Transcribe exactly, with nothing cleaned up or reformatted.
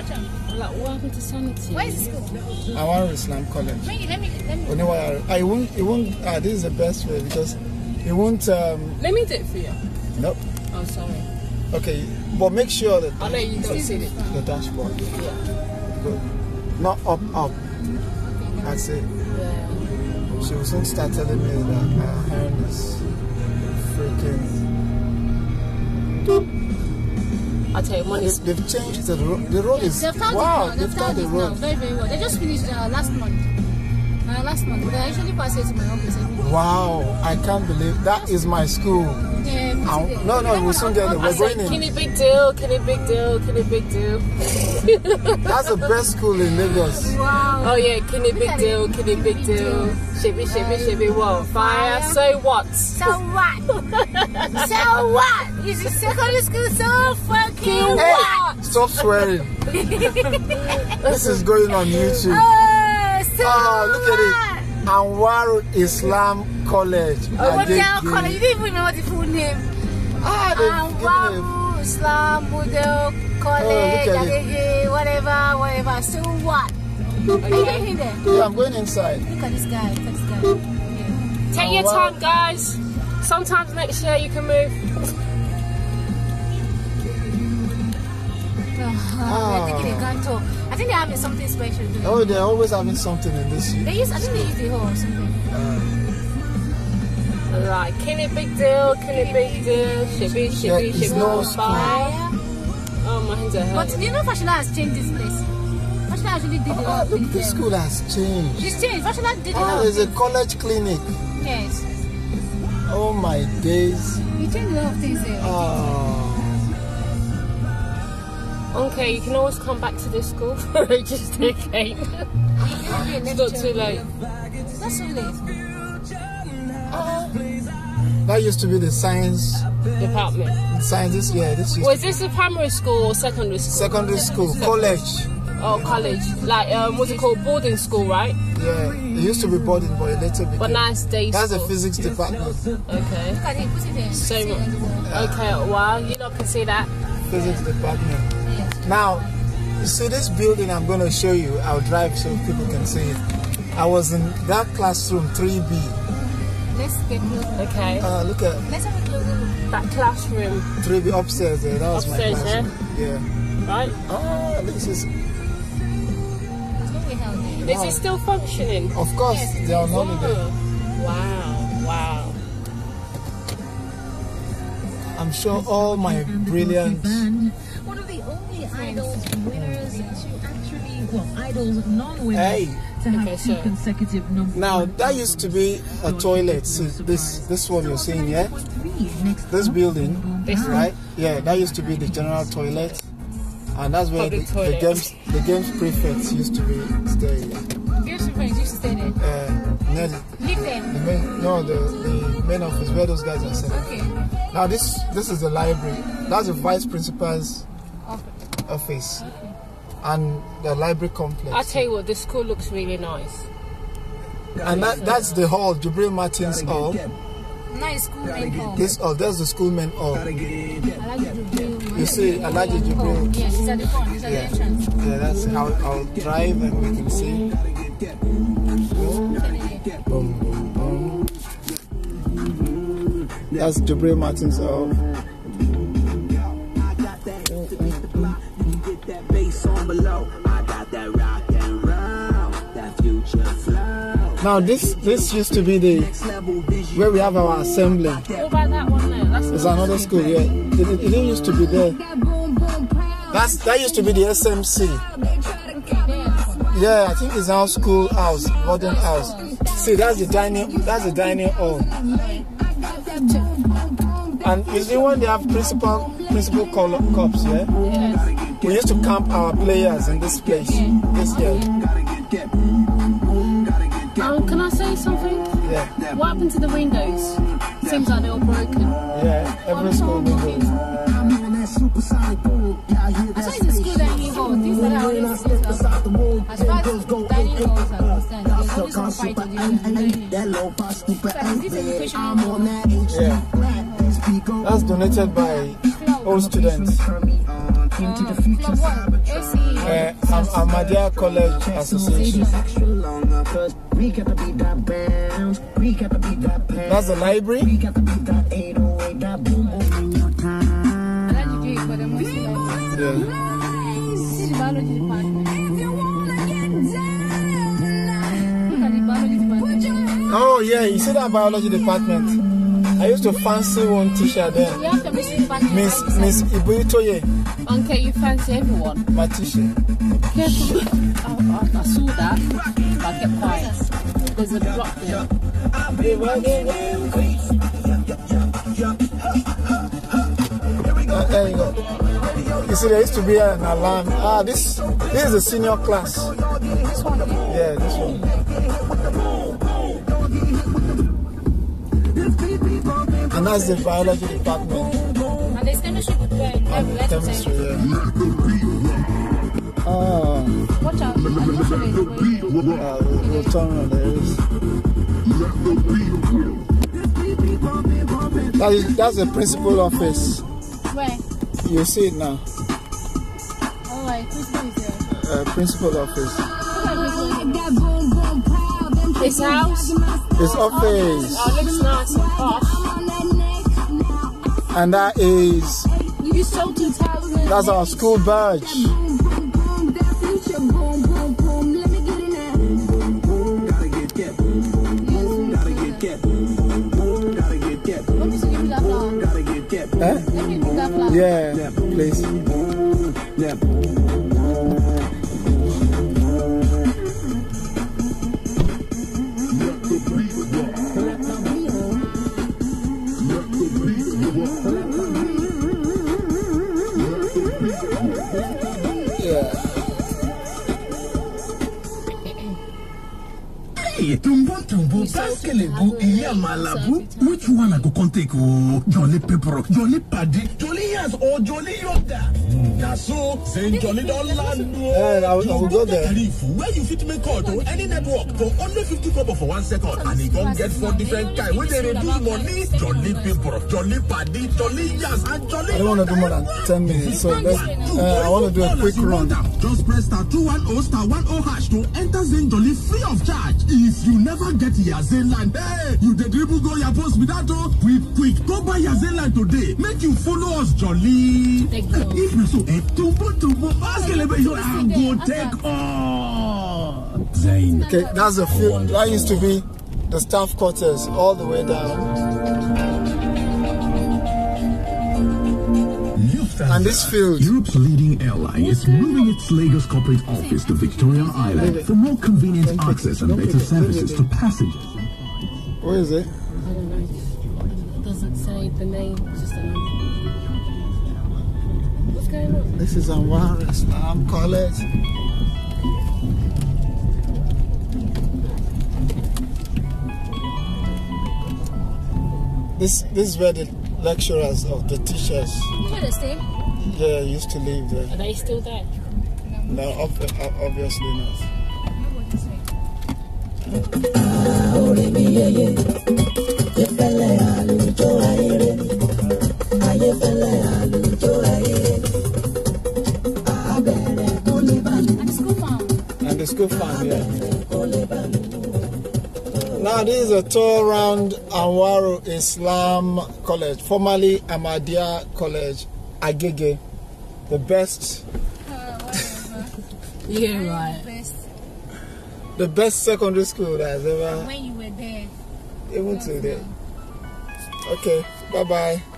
Like, what happened to sanity? Where is the school? Anwar Islam College. Let me, let me, let me. Oh, no, I, I won't, it won't, ah, this is the best way because it won't, um... Let me do it for you. Nope. Oh, sorry. Okay, but make sure that... I know you don't see it. The dashboard. Yeah. Good. Not up, up. That's it. Yeah. She will soon start telling me that her hand is freaking... I'll tell you, money. They've, they've changed the road. The road is... They've found wow, it now. they've found the road. Very, very well. They just finished uh, last month. Uh, last month. But I usually pass it to my office. Wow, I can't believe that is my school. Yeah, Um, no, no, we'll soon get it. We're going in. Can it big deal? Can it big deal? Can it big deal? That's the best school in Lagos. Wow. Oh yeah, can it big deal? Can it big deal? Shibby, shibby, shibby, what? Fire. So what? So what? So what? Is it secondary school so fucking Hey, what? stop swearing. This is going on YouTube. Oh, so Oh, look what? at it. Anwar Islam College. Oh, what they are Agege. calling? You didn't even know what the full name. Ah, they've Anwar given Islam Model College, look at it. Agege, whatever, whatever. So what? Are you going in there? it. Yeah, I'm going inside. Look at this guy. Look at this guy. Yeah. Take your Oh, wow. time, guys. Sometimes next year you can move. Oh, they're taking a gun tour. I think they're having something special doing. Oh, they're always having something in this. They use, I think they use the hall or something. Right, can it big deal? Can it big deal? Shibby, Yeah, shibby, it's shibby. no Fire. Fire. Oh, my hands are But hurting. do you know Fashola has changed this place? Fashola actually did a Ah, lot of look, things this there. school has changed. She's changed. Fashola did a Ah, lot of there's a things. college clinic. Yes. Oh my days. He changed a lot of things there. Ah. Okay, you can always come back to this school for a register again. It's not too late. It's not so late. That used to be the science, Department. sciences. Yeah, this used Was this a primary school or secondary school? secondary school, college. Oh, college. Like, um, what's it called? Boarding school, right? Yeah, it used to be boarding, but it later became. But now it's day That's the school. physics department. Okay. Look at it. Put it there. So See it much. on the wall. Okay, wow. You lot can see that. Physics department. Yes. Now, you see this building I'm going to show you. I'll drive so people can see it. I was in that classroom three B. Let's get closer. Okay. Uh, look at Let's have a closer look. That classroom, three B upstairs there. That was Upstairs, my classroom. Yeah. right? Oh, this is. There's no way hell there. Is it still functioning? Of course, Yes, they are on Oh, holiday. wow, wow. I'm sure all my brilliant. One of the only idols winners to actually, well, idols non-winners Hey. to have Okay, two so- consecutive number Now one that used to be a toilet. See, this this one you're seeing here. This building, This right? Yeah, that used to be the general toilet, and that's where the, Public the toilet. games the games prefects used to be staying. Beautiful friends used to stay there. Uh, near the, Live there. the main, no, the, the main office where those guys are sitting. Okay. Now this this is the library. That's the vice principal's Okay. office, and the library complex. I tell you what, this school looks really nice. And that, that's the hall, Jibril Martin's hall. Nice school main hall. This hall, that's the school main hall. Alhaji Jibril. You see, Alhaji Jibril. Yes, it's at the front. It's at the Yeah, entrance. yeah, that's how I'll drive and we can see. Boom, boom, boom. That's Jibril Martin's hall. Now this this used to be the where we have our assembly. What about that one there? That's There's another school, yeah. It, it, it didn't used to be there. That's that used to be the S M C. Yeah, I think it's our school house, modern house. See, that's the dining that's the dining hall. And you see when they have principal principal call cups, yeah? Yes. We used to camp our players in this place. This year. Um, can I say something? Yeah. What happened to the windows? Seems like they were broken. Yeah, every school window. I saw it's a school dining hall. Things that are always seen as far as dining halls are concerned. There's always one fight on the other. Is this education hall? Yeah. That's donated by all students. Club one, A C, Uh, Ahmadiyya College Association. That's the library. Yeah. Oh yeah, you see that biology department? I used to fancy one teacher then. Miss Miss Igbobi. Okay, you fancy everyone? My teacher. Careful. I, I, I saw that, but I kept quiet. There's a drop there. Uh, there you go. You see, there used to be an alarm. Ah, this this is the senior class. This one, yeah? Yeah, this one. And that's the biology department. And there's chemistry with the And chemistry, yeah. Oh. Watch out. I'm not sure there's Uh, we'll turn on there is. That is, that's the principal office. Where? You see it now. Alright, principal is there. Uh, principal office. This house? This office. Oh, it looks nice and posh. And that is. You sold two thousand. That's our school badge. Huh? Yeah, please. Tumbo tumbo baskelebu iya malabu. Which one I go take? Oh, Jolly Pepper, Jolly Paddy, Jolly Yas or Jolly Yoda. Naso, Saint Jolly don't land. Yeah, I will, I will go there. Where you fit make call to any network for only fifty kobo for one second, and you gon' get four different kind. When they reduce money, Jolly Pepper, Jolly Paddy, Jolly Yas, and Jolly. I don't want to do more than ten minutes, so let's, uh, I want to do a quick run. Just press star two one zero star one zero hash to enter Zen Jolly free of charge. If you never get your Zen line, hey, you the dribble go your post with that oh, quick, quick, go buy your Zen line today. Make you follow us, Jolly. If you so, eh, tumbo tumbo, basketball, you are go take all. Zain. Okay, that's the field. That used to be the staff quarters all the way down. And this field, Europe's leading airline, is moving its Lagos corporate office to Victoria Island for more convenient access and better services to passengers. Where is it? I don't know. It doesn't say the name. It's just a number. What's going on? This is Anwar Islam College. This this is where the lecturers of the teachers. You know they stay? Yeah, used to live there. Are they still there? No, ob obviously not. And the school farm? And the school farm, yeah. Now this is a tour around Anwar Islam College, formerly Ahmadiyya College, Agege, the best, Yeah, right. Best. the best secondary school that has ever, When you were there. even today. Okay, bye bye.